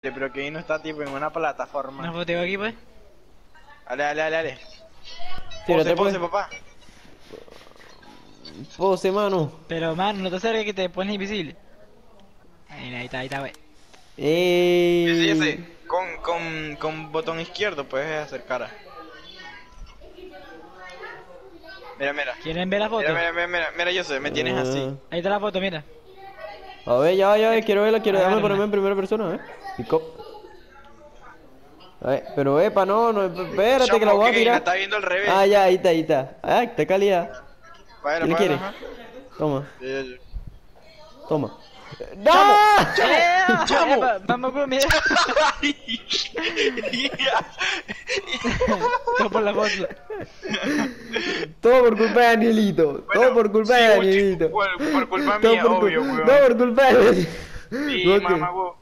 pero que no está tipo en una Una plataforma. foto aquí, pues. Dale, dale, dale, dale. Tírate, Pose, pues. papá. Pose, mano. Pero, mano, no te acerques que te pones invisible. Ahí está, wey. Sí, ese. Ey. Con botón izquierdo puedes hacer cara. Mira, mira. ¿Quieren ver la foto? Mira, yo sé, me tienes así. Ahí está la foto, mira. A ver, ya, quiero verla, déjame Agárrala. ponerme en primera persona, Pick up. A ver, pero epa, no, espérate que la voy a Chamo, tirar. está viendo al revés. Ah, ya, ahí está. Ah, está calidad. Bueno, ¿Quién le bueno, quiere? ajá. Toma, Sí. toma. ¡No! ¡Chamo! Vamos con mira. Todo por la foto. Todo por culpa de Danielito. Todo por culpa de Danielito. Por culpa Todo mía, por obvio, no, weón. por culpa de Danielito. Sí, Ok. mamá, weón.